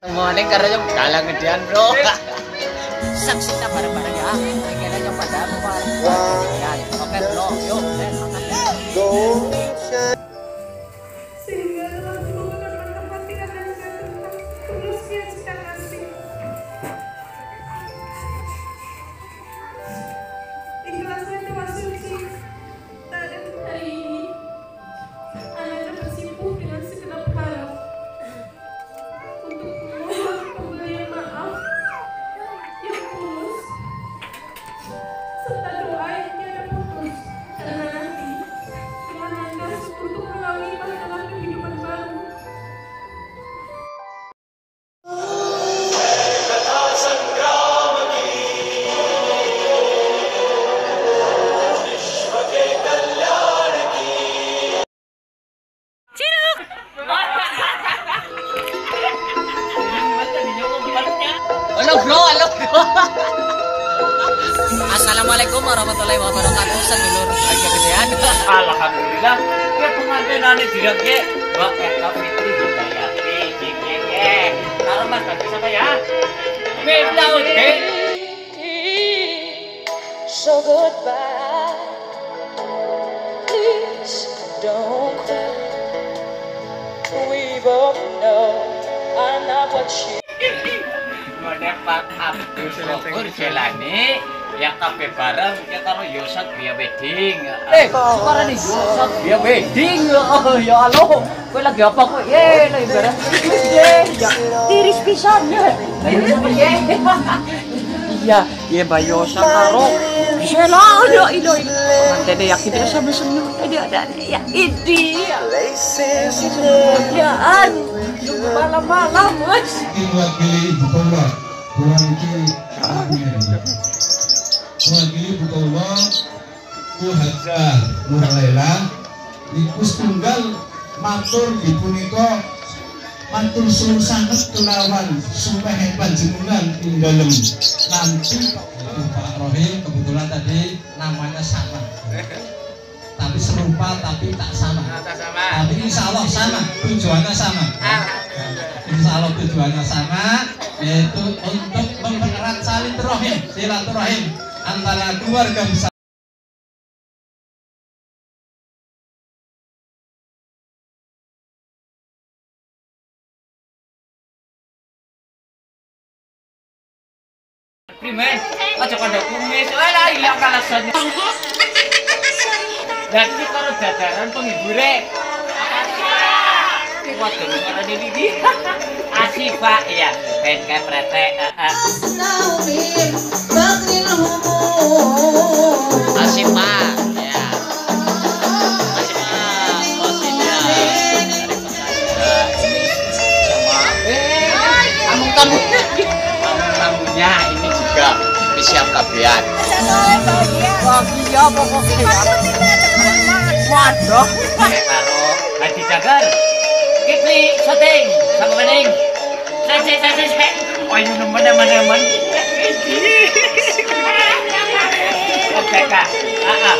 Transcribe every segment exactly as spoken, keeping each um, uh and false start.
Morning karena yang kalah gedean bro. Saksikan bareng-bareng ya. Kira yang pada bareng. Oke bro, yuk. Halo bro, halo bro. Assalamualaikum warahmatullahi wabarakatuh. Sedulur agak gedean. Alhamdulillah. Ya pengantinane direke Mbak Eka Fitri Hidayati Jikeke. Karo Mas Bagus apa ya? Minta ude. So goodbye. Please don't cry. We both know I'm not what you. Pak Abdul Syukur Jelani yang kabeh bareng ya karo Yosat Biya Wedding. Eh, sekarang nih Yosat Biya Wedding. Oh ya Allah, kowe lagi apa kok? Ye, lagi bareng. Ye, ya tiris pisan ya. Ye. Iya, ye Mbak Yosat karo Sheila ya ilo. Mantene yakin dia sampe seneng. Ada ada ya ini. Kerjaan malam-malam, Mas. Buat pilih ibu Allah. Kurang iki wakili Butullah ku Hajar Nurlela iku setunggal matur di punika matur suwun sanget kelawan sumehe panjenengan ing dalem nanti Pak Rohim kebetulan tadi namanya sama tapi serupa tapi tak sama tapi insya Allah sama tujuannya sama insya Allah tujuannya sama yaitu untuk mempererat silaturahim silaturahim antara keluarga besar. Primen, aja kandha kumis, wae lah ilang kalasan. Dan ini karo jajaran penghibure. Waduh, karo Didi. Asik Pak, iya. Ben kayak pretek. Asik Pak. Ya. Asik Pak. Posisinya dari Amung tamu. Amung tamunya ini juga siap kabehan. Bahagia pokoknya. Waduh. Karo Hadi Jagar. Kipli syuting sama Bening. Saya saya saya saya. Oh ini mana mana mana. Oke kak. Ah ah.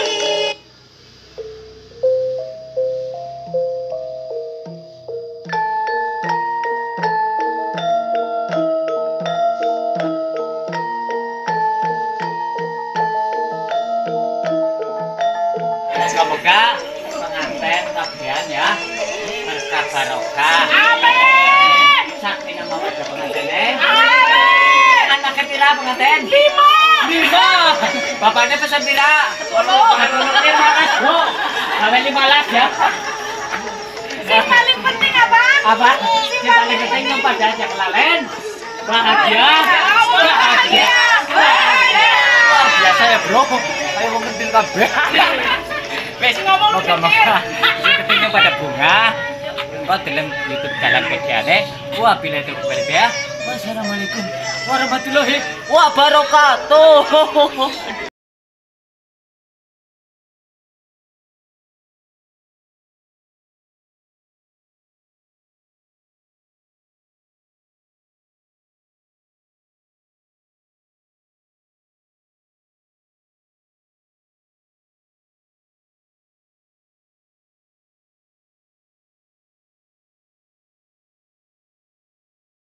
Semoga pengantin tabian ya berkah barokah. Amin. Sakti nama wajah pengantinnya. Amin. Anaknya pira pengantin? Lima. Lima. Bapaknya pesan pira? Sepuluh. Anaknya malas bro. Sampai lima belas ya. Yang paling penting apa? Apa? Yang paling penting yang pada aja kelalen. Bahagia. Bahagia. Bahagia. Wah biasa ya bro. Saya mau ngentil kabeh. Wes ngomong moga-moga ketingnya pada bunga. Engko deleng YouTube Jalan Kegiane. Wabillahi taufiq ya. Wassalamualaikum warahmatullahi wabarakatuh.